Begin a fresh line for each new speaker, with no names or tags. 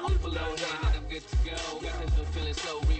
below hand and I'm good to go. Got this feeling so real.